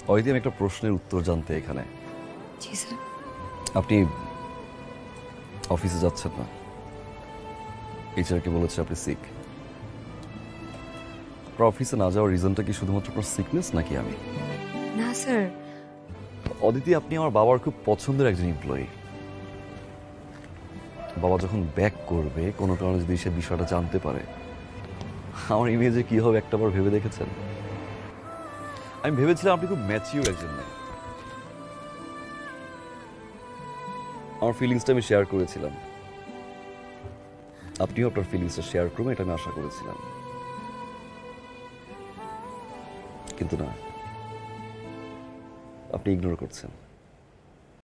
অদিতি, আমি একটা প্রশ্নের উত্তর জানতে এখানে। জি স্যার। আপনি অফিসে যাচ্ছেন না, এইচআরকে বলেছে আপনি সিক। আপনার অফিসে না যাওয়ার রিজনটা কি শুধুমাত্র আপনার সিকনেস নাকি আমি? না স্যার। অদিতি, আপনি আমার বাবার খুব পছন্দের একজন এমপ্লয়ি। বাবা যখন ব্যাক করবে, কোনো কারণে যদি সে বিষয়টা জানতে পারে, আমার ইমেজে কি হবে একটাবার ভেবে দেখেছেন? আমি ভেবেছিলাম আপনি খুব ম্যাচিউর একজন মেয়ে। আমার ফিলিংসটা আমি শেয়ার করেছিলাম, আপনিও আপনার ফিলিংসটা শেয়ার করবেন, এটা আমি আশা করেছিলাম। কিন্তু না, আপনি ইগনোর করছেন।